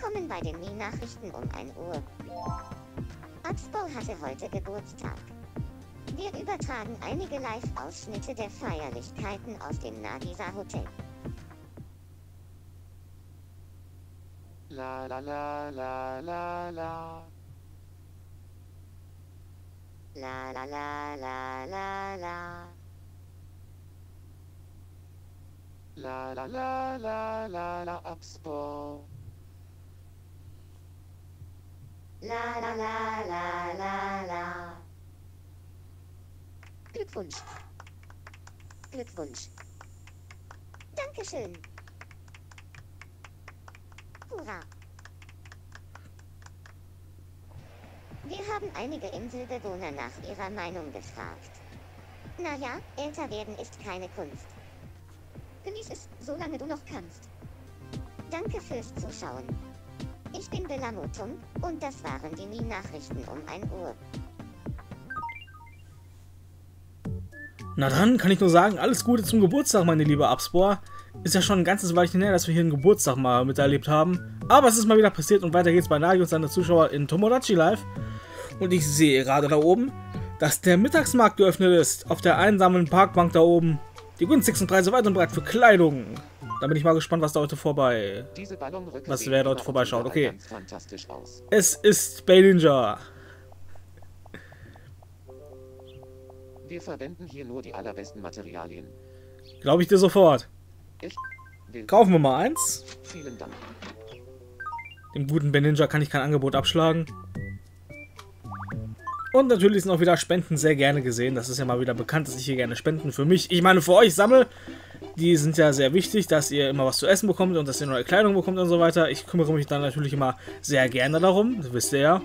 Willkommen bei den Mii-Nachrichten um 1 Uhr. Axpo hatte heute Geburtstag. Wir übertragen einige Live-Ausschnitte der Feierlichkeiten aus dem Nagisa Hotel. La la la la la la. La la la la la la. La la la la la la Axpo. La la la la la la. Glückwunsch. Glückwunsch. Dankeschön. Hurra. Wir haben einige Inselbewohner nach ihrer Meinung gefragt. Naja, älter werden ist keine Kunst. Genieß es, solange du noch kannst. Danke fürs Zuschauen. Ich bin Belamotum, und das waren die Mii-Nachrichten um 1 Uhr. Na dann kann ich nur sagen, alles Gute zum Geburtstag, meine liebe Abspor. Ist ja schon ein ganzes Weilchen her, dass wir hier einen Geburtstag mal miterlebt haben. Aber es ist mal wieder passiert und weiter geht's bei Nagi und seine Zuschauer in Tomodachi Live. Und ich sehe gerade da oben, dass der Mittagsmarkt geöffnet ist. Auf der einsamen Parkbank da oben. Die günstigsten Preise weit und breit für Kleidung. Da bin ich mal gespannt, was da heute vorbei... Was wer dort vorbeischaut. Okay. Es ist Bay Ninja. Wir verwenden hier nur die allerbesten Materialien. Glaube ich dir sofort. Kaufen wir mal eins. Vielen Dank. Dem guten Bay Ninja kann ich kein Angebot abschlagen. Und natürlich sind auch wieder Spenden sehr gerne gesehen. Das ist ja mal wieder bekannt, dass ich hier gerne Spenden für mich, ich meine für euch sammle. Die sind ja sehr wichtig, dass ihr immer was zu essen bekommt und dass ihr neue Kleidung bekommt und so weiter. Ich kümmere mich dann natürlich immer sehr gerne darum, das wisst ihr ja.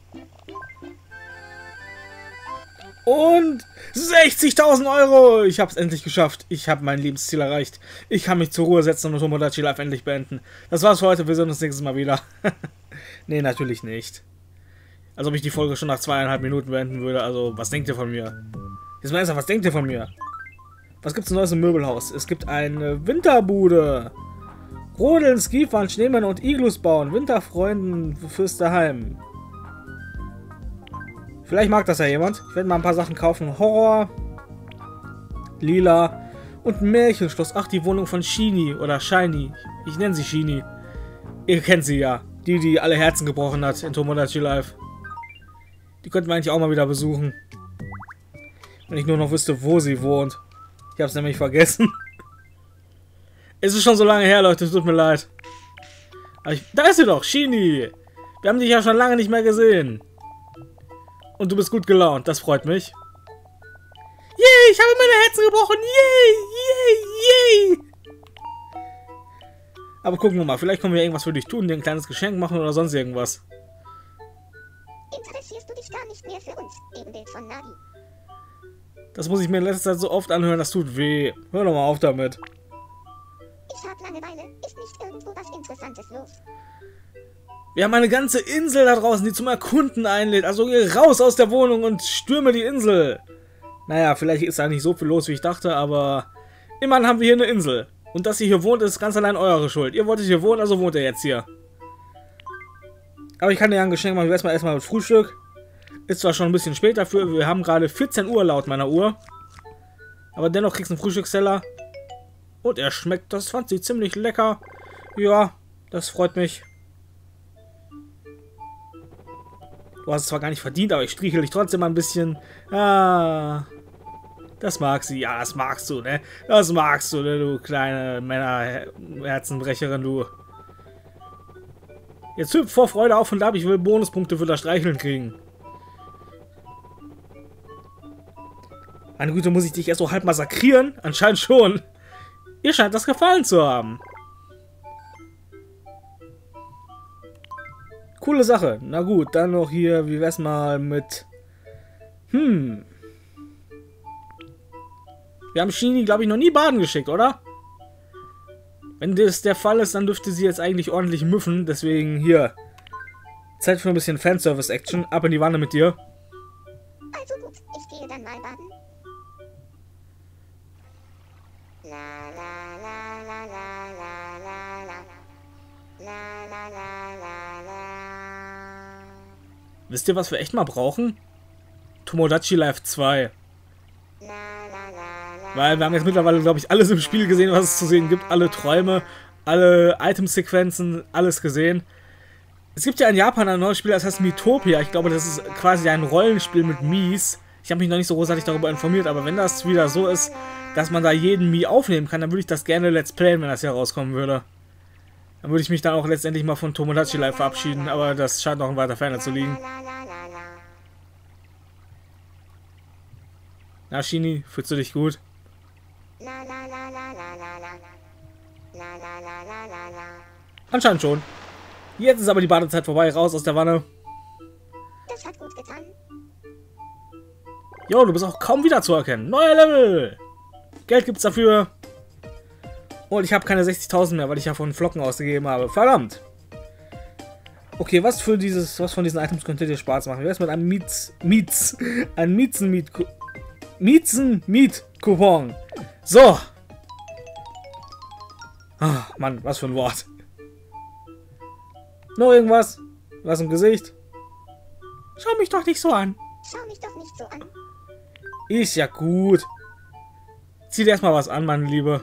Und 60.000 Euro! Ich habe es endlich geschafft. Ich habe mein Lebensziel erreicht. Ich kann mich zur Ruhe setzen und Tomodachi Live endlich beenden. Das war's für heute. Wir sehen uns nächstes Mal wieder. Nee, natürlich nicht. Als ob ich die Folge schon nach 2,5 Minuten beenden würde. Also, was denkt ihr von mir? Jetzt mal ernsthaft, was denkt ihr von mir? Was gibt's Neues im Möbelhaus? Es gibt eine Winterbude. Rodeln, Skifahren, Schneemänner und Iglus bauen. Winterfreunden fürs Daheim. Vielleicht mag das ja jemand. Ich werde mal ein paar Sachen kaufen. Horror. Lila. Und Märchenschloss. Ach, die Wohnung von Shini oder Shiny. Ich nenne sie Shini. Ihr kennt sie ja. Die alle Herzen gebrochen hat in Tomodachi Live. Die könnten wir eigentlich auch mal wieder besuchen. Wenn ich nur noch wüsste, wo sie wohnt. Ich habe es nämlich vergessen. Es ist schon so lange her, Leute. Es tut mir leid. Aber da ist sie doch, Shini. Wir haben dich ja schon lange nicht mehr gesehen. Und du bist gut gelaunt. Das freut mich. Yay, ich habe meine Herzen gebrochen. Yay, yay, yay. Aber gucken wir mal. Vielleicht können wir irgendwas für dich tun. Dir ein kleines Geschenk machen oder sonst irgendwas. Interessierst du dich gar nicht mehr für uns? Ebenbild von Nagi. Das muss ich mir in letzter Zeit so oft anhören, das tut weh. Hör doch mal auf damit. Ich hab Langeweile. Ist nicht irgendwo was Interessantes los? Wir haben eine ganze Insel da draußen, die zum Erkunden einlädt. Also geh raus aus der Wohnung und stürme die Insel. Naja, vielleicht ist da nicht so viel los, wie ich dachte, aber immerhin haben wir hier eine Insel. Und dass ihr hier wohnt, ist ganz allein eure Schuld. Ihr wolltet hier wohnen, also wohnt ihr jetzt hier. Aber ich kann dir ja ein Geschenk machen. Wir erstmal mit Frühstück. Ist zwar schon ein bisschen spät dafür. Wir haben gerade 14 Uhr laut meiner Uhr. Aber dennoch kriegst du einen Frühstücksteller. Und er schmeckt, das fand sie ziemlich lecker. Ja, das freut mich. Du hast es zwar gar nicht verdient, aber ich strichel dich trotzdem mal ein bisschen. Ah, das mag sie. Ja, das magst du, ne? Das magst du, ne, du kleine Männerherzenbrecherin, du. Jetzt hüpft vor Freude auf und ab. Ich will Bonuspunkte für das Streicheln kriegen. Meine Güte, muss ich dich erst so halb massakrieren? Anscheinend schon. Ihr scheint das gefallen zu haben. Coole Sache. Na gut, dann noch hier, wie wär's mal mit... Wir haben Shini, glaube ich, noch nie baden geschickt, oder? Wenn das der Fall ist, dann dürfte sie jetzt eigentlich ordentlich müffen. Deswegen hier. Zeit für ein bisschen Fanservice-Action. Ab in die Wanne mit dir. Also gut, ich gehe dann mal baden. La la la la la la la la la la la la Wisst ihr, was wir echt mal brauchen? Tomodachi Life 2. Weil wir haben jetzt mittlerweile, glaube ich, alles im Spiel gesehen, was es zu sehen gibt. Alle Träume, alle Itemsequenzen, alles gesehen. Es gibt ja in Japan ein neues Spiel, das heißt Miitopia. Ich glaube, das ist quasi ein Rollenspiel mit Mies. Ich habe mich noch nicht so großartig darüber informiert, aber wenn das wieder so ist, dass man da jeden Mii aufnehmen kann, dann würde ich das gerne Let's Playen, wenn das hier rauskommen würde. Dann würde ich mich dann auch letztendlich mal von Tomodachi Life verabschieden, aber das scheint noch in weiter Ferne zu liegen. Na, Shini, fühlst du dich gut? Anscheinend schon. Jetzt ist aber die Badezeit vorbei, raus aus der Wanne. Das hat gut getan. Jo, du bist auch kaum wiederzuerkennen. Neuer Level! Geld gibt's dafür. Und ich habe keine 60.000 mehr, weil ich ja von Flocken ausgegeben habe. Verdammt! Okay, was von diesen Items könnte dir Spaß machen? Wer ist mit einem Miezen-Miet-Coupon? So! Ah, Mann, was für ein Wort. Noch irgendwas? Was im Gesicht? Schau mich doch nicht so an. Schau mich doch nicht so an. Ist ja gut. Zieh dir erstmal was an, meine Liebe.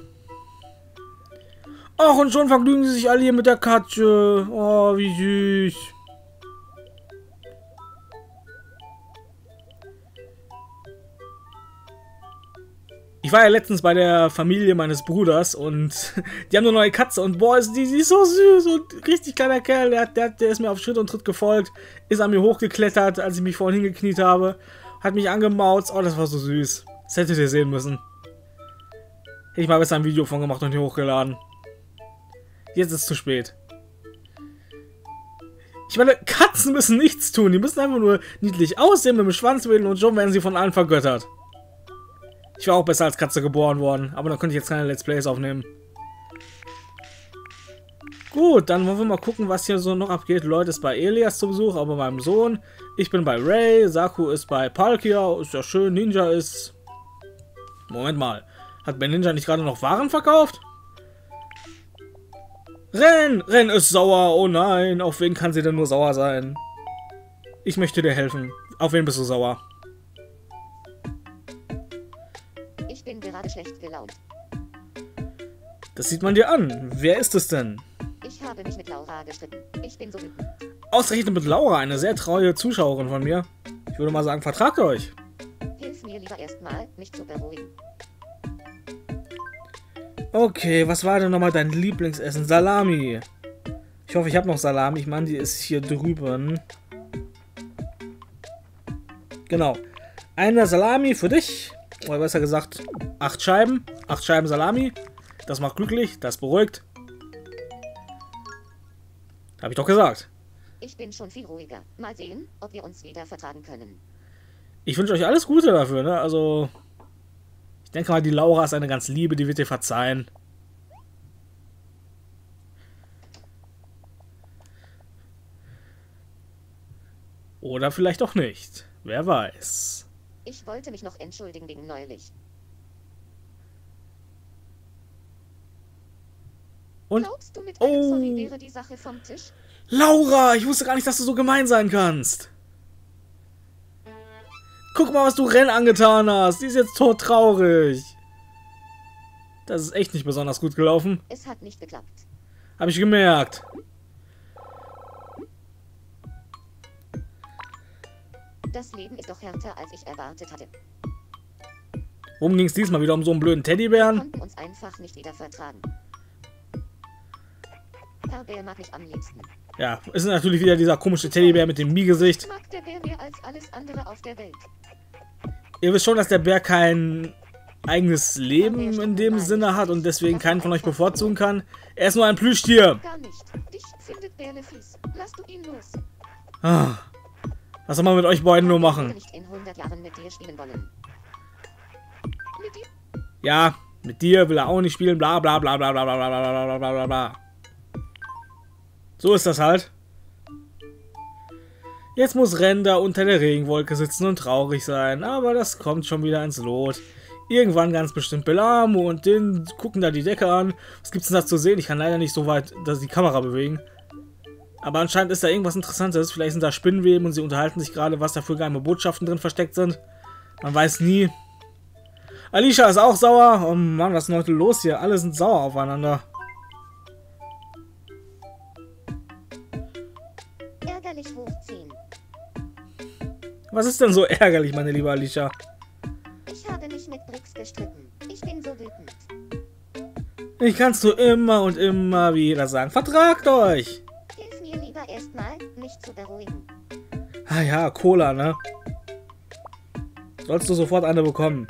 Ach, und schon vergnügen sie sich alle hier mit der Katze. Oh, wie süß. Ich war ja letztens bei der Familie meines Bruders und die haben eine neue Katze und boah, die ist so süß und richtig kleiner Kerl. Der ist mir auf Schritt und Tritt gefolgt, ist an mir hochgeklettert, als ich mich vorhin hingekniet habe, hat mich angemauzt. Oh, das war so süß. Das hättet ihr sehen müssen. Hätte ich mal besser ein Video von gemacht und hier hochgeladen. Jetzt ist es zu spät. Ich meine, Katzen müssen nichts tun. Die müssen einfach nur niedlich aussehen, mit dem Schwanz wedeln und schon werden sie von allen vergöttert. Ich war auch besser als Katze geboren worden, aber dann könnte ich jetzt keine Let's Plays aufnehmen. Gut, dann wollen wir mal gucken, was hier so noch abgeht. Leute ist bei Elias zu Besuch, aber beim Sohn. Ich bin bei Ray, Saku ist bei Palkia, ist ja schön, Ninja ist... Moment mal, hat bei Ninja nicht gerade noch Waren verkauft? Ren ist sauer, oh nein, auf wen kann sie denn nur sauer sein? Ich möchte dir helfen. Auf wen bist du sauer? Ich bin gerade schlecht gelaunt. Das sieht man dir an. Wer ist es denn? Ich habe mich mit Laura gestritten. Ich bin so wütend. Ausgerechnet mit Laura, eine sehr treue Zuschauerin von mir. Ich würde mal sagen, vertragt euch. Hilf mir lieber erstmal, mich zu beruhigen. Okay, was war denn nochmal dein Lieblingsessen? Salami. Ich hoffe, ich habe noch Salami. Ich meine, die ist hier drüben. Genau. Eine Salami für dich. Oder besser gesagt, 8 Scheiben. 8 Scheiben Salami. Das macht glücklich, das beruhigt. Habe ich doch gesagt. Ich bin schon viel ruhiger. Mal sehen, ob wir uns wieder vertragen können. Ich wünsche euch alles Gute dafür, ne? Also, ich denke mal, die Laura ist eine ganz Liebe, die wird dir verzeihen. Oder vielleicht auch nicht. Wer weiß. Ich wollte mich noch entschuldigen wegen neulich. Und? Glaubst du, mit einem Sorry wäre die Sache vom Tisch? Laura, ich wusste gar nicht, dass du so gemein sein kannst. Guck mal, was du Ren angetan hast. Die ist jetzt todtraurig. Das ist echt nicht besonders gut gelaufen. Es hat nicht geklappt. Habe ich gemerkt. Das Leben ist doch härter, als ich erwartet hatte. Worum ging es diesmal wieder? Um so einen blöden Teddybären? Wir konnten uns einfach nicht wieder vertragen. Herr Bär mag mich am liebsten. Ja, es ist natürlich wieder dieser komische Teddybär mit dem Mii-Gesicht. Mag der Bär mehr als alles andere auf der Welt. Ihr wisst schon, dass der Bär kein eigenes Leben in dem Sinne hat und deswegen keinen von euch bevorzugen kann. Er ist nur ein Plüschtier. Gar nicht. Dich findet Bärle fies. Lass du ihn los. Ah, was soll man mit euch beiden nur Ich würde machen? nicht in 100 Jahren mit dir spielen wollen. Mit dir? Ja, mit dir will er auch nicht spielen, bla bla bla bla bla bla bla bla bla bla bla bla. So ist das halt. Jetzt muss Ren da unter der Regenwolke sitzen und traurig sein, aber das kommt schon wieder ins Lot. Irgendwann ganz bestimmt Belamo und den gucken da die Decke an. Was gibt's denn da zu sehen? Ich kann leider nicht so weit die Kamera bewegen. Aber anscheinend ist da irgendwas Interessantes. Vielleicht sind da Spinnweben und sie unterhalten sich gerade, was da für geheime Botschaften drin versteckt sind. Man weiß nie. Alicia ist auch sauer. Oh Mann, was ist denn heute los hier? Alle sind sauer aufeinander. Ärgerlich hochziehen. Was ist denn so ärgerlich, meine liebe Alicia? Ich habe mich mit Brix gestritten. Ich bin so wütend. Ich kann's nur immer und immer wieder sagen. Vertragt euch! Hilf mir lieber erstmal, mich zu beruhigen. Ah ja, Cola, ne? Sollst du sofort eine bekommen.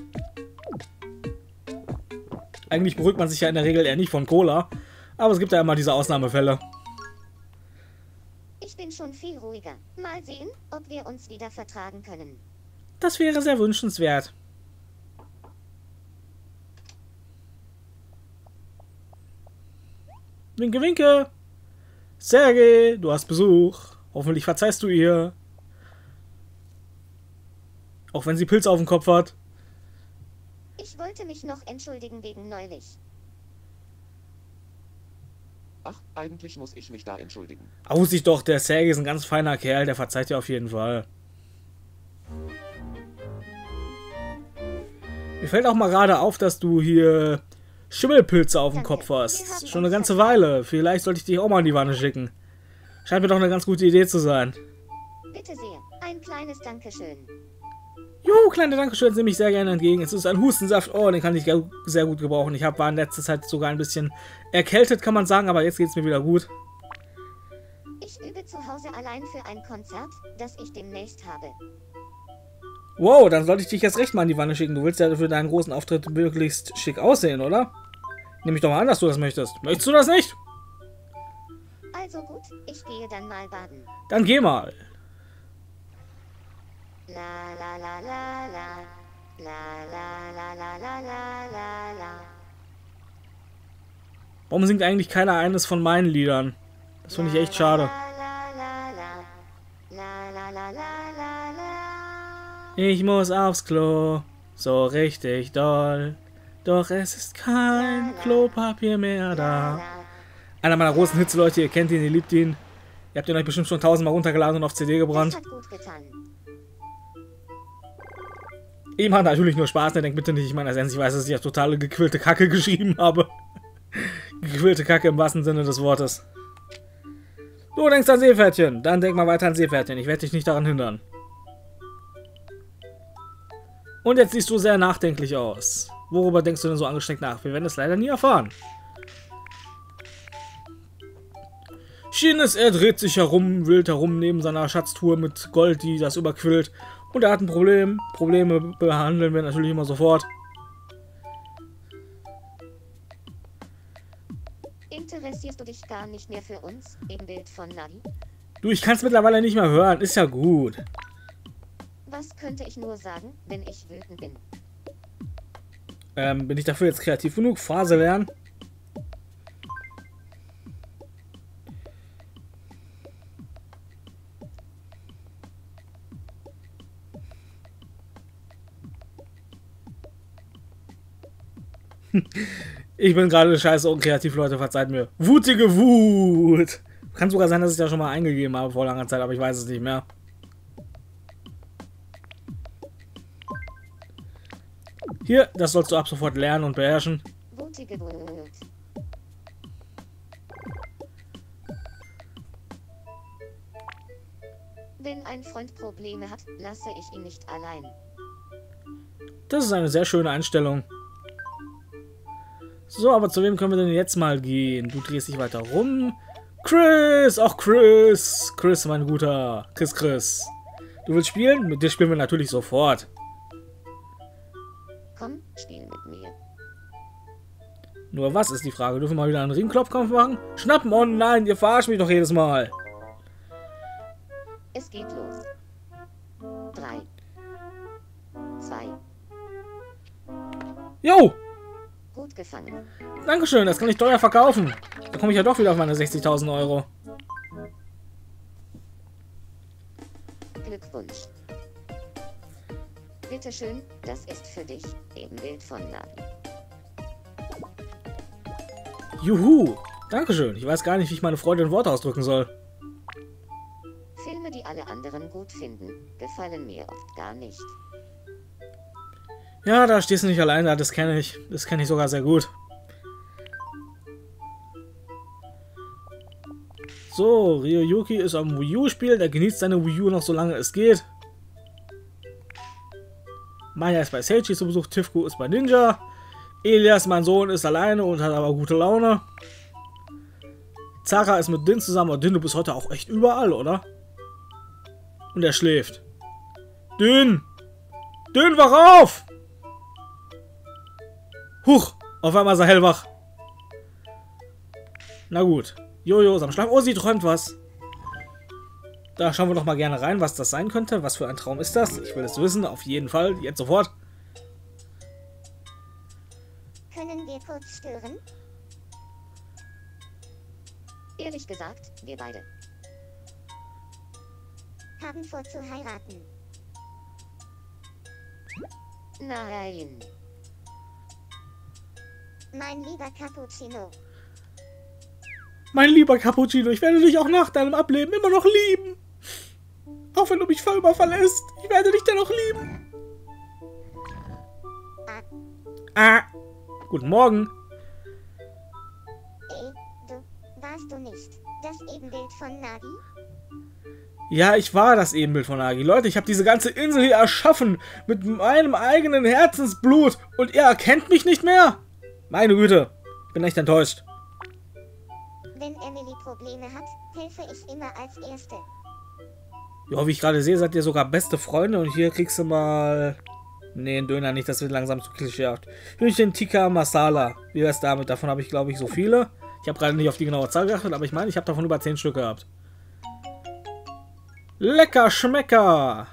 Eigentlich beruhigt man sich ja in der Regel eher nicht von Cola. Aber es gibt ja immer diese Ausnahmefälle. Ich bin schon viel ruhiger. Mal sehen, ob wir uns wieder vertragen können. Das wäre sehr wünschenswert. Winke, winke! Sergej, du hast Besuch. Hoffentlich verzeihst du ihr. Auch wenn sie Pilze auf dem Kopf hat. Ich wollte mich noch entschuldigen wegen neulich. Ach, eigentlich muss ich mich da entschuldigen. Aussicht doch, der Sergej ist ein ganz feiner Kerl, der verzeiht dir auf jeden Fall. Mir fällt auch mal gerade auf, dass du hier Schimmelpilze auf dem Kopf hast. Schon eine ganze Weile. Vielleicht sollte ich dich auch mal in die Wanne schicken. Scheint mir doch eine ganz gute Idee zu sein. Bitte sehr. Ein kleines Dankeschön. Jo, kleine Dankeschön, nehme ich sehr gerne entgegen. Es ist ein Hustensaft. Oh, den kann ich sehr gut gebrauchen. Ich war in letzter Zeit sogar ein bisschen erkältet, kann man sagen, aber jetzt geht es mir wieder gut. Ich übe zu Hause allein für ein Konzert, das ich demnächst habe. Wow, dann sollte ich dich jetzt recht mal in die Wanne schicken. Du willst ja für deinen großen Auftritt möglichst schick aussehen, oder? Nehme ich doch mal an, dass du das möchtest. Möchtest du das nicht? Also gut, ich gehe dann mal baden. Dann geh mal. La la la la la. La la la la la la la la. Warum singt eigentlich keiner eines von meinen Liedern? Das finde ich echt schade. La la la. La la la la la la. Ich muss aufs Klo, so richtig doll. Doch es ist kein Klopapier mehr da. Einer meiner großen Hits, Leute, ihr kennt ihn, ihr liebt ihn. Ihr habt ihn euch bestimmt schon 1000-mal runtergeladen und auf CD gebrannt. Das hat gut getan. Ich mache natürlich nur Spaß, ne? Denkt bitte nicht, ich meine das ernst. Ich weiß, dass ich ja totale gequillte Kacke geschrieben habe. Gequillte Kacke im wahrsten Sinne des Wortes. Du denkst an Seepferdchen, dann denk mal weiter an Seepferdchen. Ich werde dich nicht daran hindern. Und jetzt siehst du sehr nachdenklich aus. Worüber denkst du denn so angestrengt nach? Wir werden es leider nie erfahren. Shinnes, er dreht sich herum, wild herum neben seiner Schatztruhe mit Gold, die das überquillt. Und er hat ein Problem. Probleme behandeln wir natürlich immer sofort. Interessierst du dich gar nicht mehr für uns, im Bild von Navi? Du, ich kann es mittlerweile nicht mehr hören. Ist ja gut. Was könnte ich nur sagen, wenn ich wütend bin? Bin ich dafür jetzt kreativ genug? Phrase lernen? Ich bin gerade scheiße unkreativ, Leute, verzeiht mir. Wutige Wut! Kann sogar sein, dass ich das schon mal eingegeben habe vor langer Zeit, aber ich weiß es nicht mehr. Hier, das sollst du ab sofort lernen und beherrschen. Wutige Wut. Wenn ein Freund Probleme hat, lasse ich ihn nicht allein. Das ist eine sehr schöne Einstellung. So, aber zu wem können wir denn jetzt mal gehen? Du drehst dich weiter rum. Chris! Auch Chris! Chris, mein Guter. Chris. Du willst spielen? Mit dir spielen wir natürlich sofort. Komm, spiel mit mir. Nur was ist die Frage? Dürfen wir mal wieder einen Ringklopfkampf machen? Schnappen! Oh nein, ihr verarscht mich doch jedes Mal. Es geht los. 3, 2. Jo! Gut gefangen. Dankeschön, das kann ich teuer verkaufen. Da komme ich ja doch wieder auf meine 60.000 Euro. Glückwunsch. Bitte schön, das ist für dich, im Bild von Navi. Juhu! Dankeschön. Ich weiß gar nicht, wie ich meine Freude in Worte ausdrücken soll. Filme, die alle anderen gut finden, gefallen mir oft gar nicht. Ja, da stehst du nicht allein da, das kenne ich. Das kenne ich sogar sehr gut. So, Ryuyuki ist am Wii U spielen. Er genießt seine Wii U noch so lange es geht. Maya ist bei Seichi zu Besuch. Tifku ist bei Ninja. Elias, mein Sohn, ist alleine und hat aber gute Laune. Zara ist mit Din zusammen. Und Din, du bist heute auch echt überall, oder? Und er schläft. Din! Din, wach auf! Huch! Auf einmal ist er hellwach. Na gut. Jojo ist am Schlafen. Oh, sie träumt was. Da schauen wir doch mal gerne rein, was das sein könnte. Was für ein Traum ist das? Ich will es wissen. Auf jeden Fall. Jetzt sofort. Können wir kurz stören? Ehrlich gesagt, wir beide haben vor zu heiraten. Nein. Mein lieber Cappuccino. Mein lieber Cappuccino, ich werde dich auch nach deinem Ableben immer noch lieben. Auch wenn du mich voll verlässt. Ich werde dich dennoch lieben. Ah. Guten Morgen. Ey, warst du nicht das Ebenbild von Nagi? Ja, ich war das Ebenbild von Nagi. Leute, ich habe diese ganze Insel hier erschaffen. Mit meinem eigenen Herzensblut. Und ihr erkennt mich nicht mehr? Meine Güte. Ich bin echt enttäuscht. Wenn Emily Probleme hat, helfe ich immer als Erste. Ja, wie ich gerade sehe, seid ihr sogar beste Freunde. Und hier kriegst du mal... Nee, einen Döner nicht. Das wird langsam zu klischeehaft. Hühnchen Tikka Masala. Wie wär's damit? Davon habe ich, glaube ich, so viele. Ich habe gerade nicht auf die genaue Zahl geachtet, aber ich meine, ich habe davon über 10 Stück gehabt. Lecker Schmecker!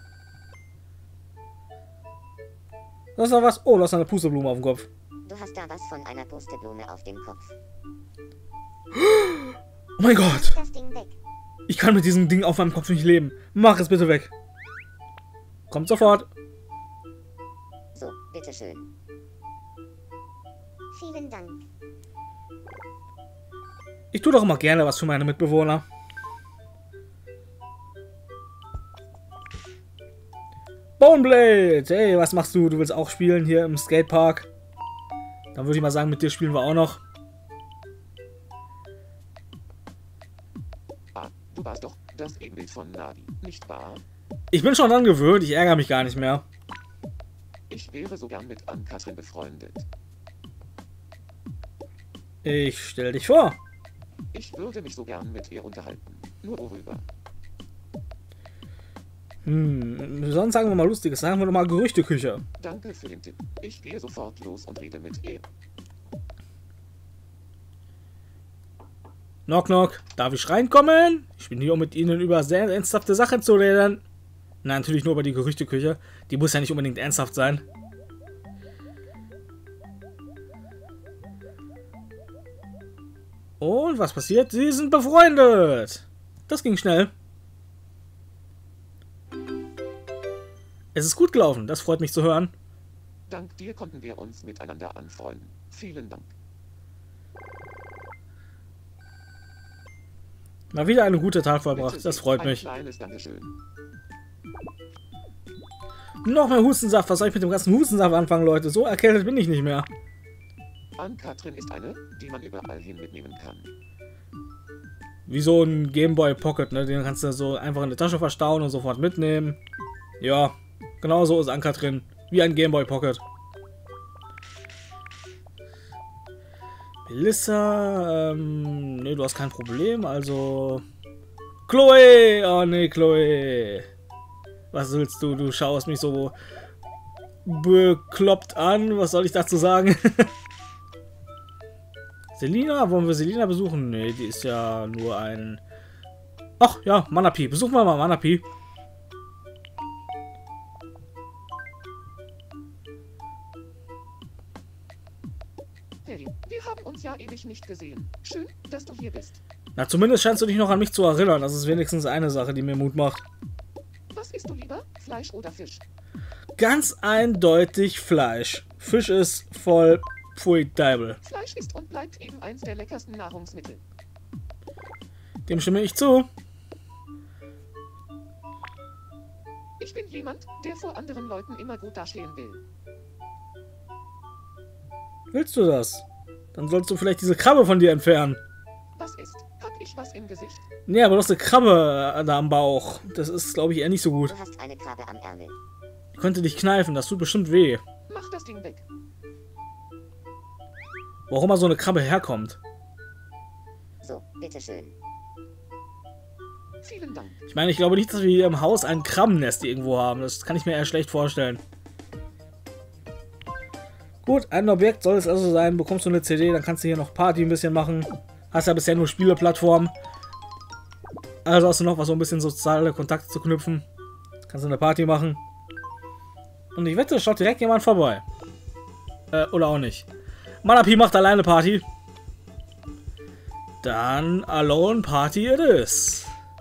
Das ist noch was. Oh, du hast eine Pusteblume auf dem Kopf. Du hast da was von einer Pusteblume auf dem Kopf. Oh mein Gott! Das Ding weg. Ich kann mit diesem Ding auf meinem Kopf nicht leben. Mach es bitte weg. Kommt sofort. So, bitteschön. Vielen Dank. Ich tue doch immer gerne was für meine Mitbewohner. Boneblade! Hey, was machst du? Du willst auch spielen hier im Skatepark? Dann würde ich mal sagen, mit dir spielen wir auch noch. Ah, du warst doch das Ebenbild von Nagi, nicht wahr? Ich bin schon dran gewöhnt, ich ärgere mich gar nicht mehr. Ich wäre so gern mit Ann-Kathrin befreundet. Ich stell dich vor. Ich würde mich so gern mit ihr unterhalten. Nur worüber? Sonst sagen wir mal Lustiges. Sagen wir doch mal Gerüchteküche. Danke für den Tipp. Ich gehe sofort los und rede mit ihr. Knock, knock. Darf ich reinkommen? Ich bin hier, um mit Ihnen über sehr ernsthafte Sachen zu reden. Nein, natürlich nur über die Gerüchteküche. Die muss ja nicht unbedingt ernsthaft sein. Und was passiert? Sie sind befreundet. Das ging schnell. Es ist gut gelaufen. Das freut mich zu hören. Dank dir konnten wir uns miteinander anfreunden. Vielen Dank. Mal wieder eine gute Tat vollbracht. Das freut Ein mich. kleines Dankeschön. Noch mehr Hustensaft. Was soll ich mit dem ganzen Hustensaft anfangen, Leute? So erkältet bin ich nicht mehr. Ann-Kathrin ist eine, die man überall hin mitnehmen kann. Wie so ein Game Boy Pocket, ne? Den kannst du so einfach in der Tasche verstauen und sofort mitnehmen. Ja, genau so ist Ann-Kathrin. Wie ein Game Boy Pocket. Melissa, ne, du hast kein Problem, also... Chloe! Oh ne, Chloe. Was willst du? Du schaust mich so bekloppt an. Was soll ich dazu sagen? Selina? Wollen wir Selina besuchen? Ne, die ist ja nur ein... Ach ja, Manapi. Besuchen wir mal Manapi. Hey, wir haben uns ja ewig nicht gesehen. Schön, dass du hier bist. Na, zumindest scheinst du dich noch an mich zu erinnern. Das ist wenigstens eine Sache, die mir Mut macht. Was isst du lieber? Fleisch oder Fisch? Ganz eindeutig Fleisch. Fisch ist voll Pfui Deibel. Fleisch ist und bleibt eben eins der leckersten Nahrungsmittel. Dem stimme ich zu. Ich bin jemand, der vor anderen Leuten immer gut dastehen will. Willst du das? Dann sollst du vielleicht diese Krabbe von dir entfernen. Was ist? Hab ich was im Gesicht? Nee, aber du hast eine Krabbe da am Bauch. Das ist, glaube ich, eher nicht so gut. Du hast eine Krabbe am Ärmel. Die könnte dich kneifen, das tut bestimmt weh. Mach das Ding weg. Wo auch immer so eine Krabbe herkommt. So, bitteschön. Vielen Dank. Ich meine, ich glaube nicht, dass wir hier im Haus ein Krabbennest irgendwo haben. Das kann ich mir eher schlecht vorstellen. Gut, ein Objekt soll es also sein. Bekommst du eine CD, dann kannst du hier noch Party ein bisschen machen. Hast ja bisher nur Spieleplattformen. Also hast du noch was, so ein bisschen soziale Kontakte zu knüpfen. Kannst du eine Party machen. Und ich wette, schaut direkt jemand vorbei. Oder auch nicht. Manapi macht alleine Party. Dann Alone Party it is.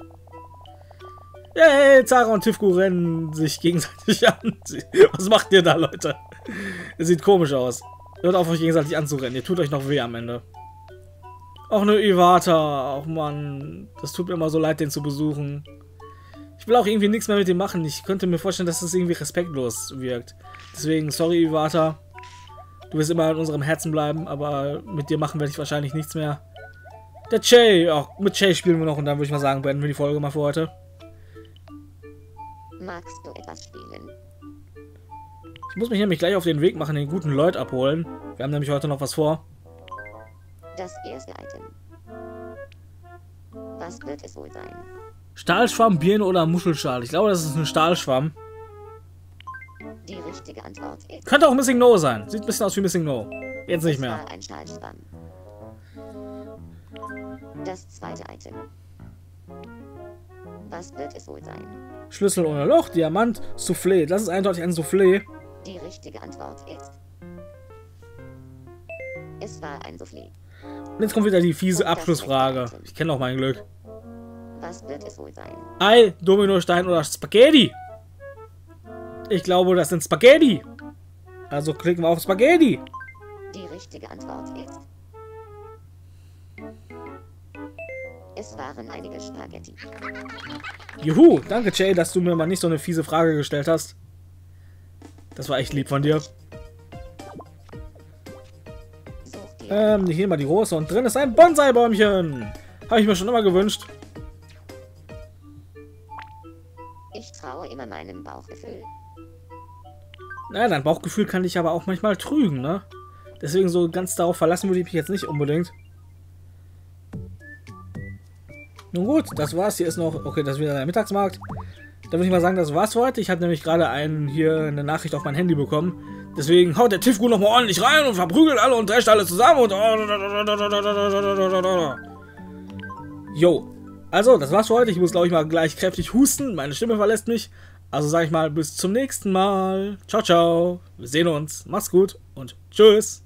Yay, Zara und Tifku rennen sich gegenseitig an. Was macht ihr da, Leute? Es sieht komisch aus. Hört auf, euch gegenseitig anzurennen. Ihr tut euch noch weh am Ende. Auch eine Iwata. Ach man, das tut mir immer so leid, den zu besuchen. Ich will auch irgendwie nichts mehr mit dem machen. Ich könnte mir vorstellen, dass das irgendwie respektlos wirkt. Deswegen, sorry Iwata. Du wirst immer in unserem Herzen bleiben, aber mit dir machen werde ich wahrscheinlich nichts mehr. Der Jay, auch mit Jay spielen wir noch und dann würde ich mal sagen, beenden wir die Folge mal für heute. Magst du etwas spielen? Ich muss mich nämlich gleich auf den Weg machen, den guten Lloyd abholen. Wir haben nämlich heute noch was vor. Das erste Item. Was wird es wohl sein? Stahlschwamm, Birne oder Muschelschal? Ich glaube, das ist ein Stahlschwamm. Die richtige Antwort ist... Könnte auch Missing No sein. Sieht ein bisschen aus wie Missing No. Jetzt nicht Es mehr. war ein Stahlschwamm. Das zweite Item. Was wird es wohl sein? Schlüssel ohne Loch, Diamant, Soufflé. Das ist eindeutig ein Soufflé. Die richtige Antwort ist... Es war ein Soufflé. Und jetzt kommt wieder die fiese Abschlussfrage. Ich kenne auch mein Glück. Was wird es wohl sein? Ei, Dominostein oder Spaghetti? Ich glaube, das sind Spaghetti. Also klicken wir auf Spaghetti. Die richtige Antwort ist... Es waren einige Spaghetti. Juhu, danke Jay, dass du mir mal nicht so eine fiese Frage gestellt hast. Das war echt lieb von dir. Such dir Hier mal die Rose und drin ist ein Bonsai-Bäumchen. Habe ich mir schon immer gewünscht. Ich traue immer meinem Bauchgefühl. Naja, dein Bauchgefühl kann dich aber auch manchmal trügen, ne? Deswegen so ganz darauf verlassen würde ich mich jetzt nicht unbedingt. Nun gut, das war's. Hier ist noch... Okay, das ist wieder der Mittagsmarkt. Da würde ich mal sagen, das war's für heute. Ich habe nämlich gerade eine Nachricht auf mein Handy bekommen. Deswegen haut der Tifku nochmal ordentlich rein und verprügelt alle und drescht alle zusammen und... Jo. Also, das war's für heute. Ich muss, glaube ich, mal gleich kräftig husten. Meine Stimme verlässt mich. Also sage ich mal, bis zum nächsten Mal. Ciao, ciao. Wir sehen uns. Mach's gut und tschüss.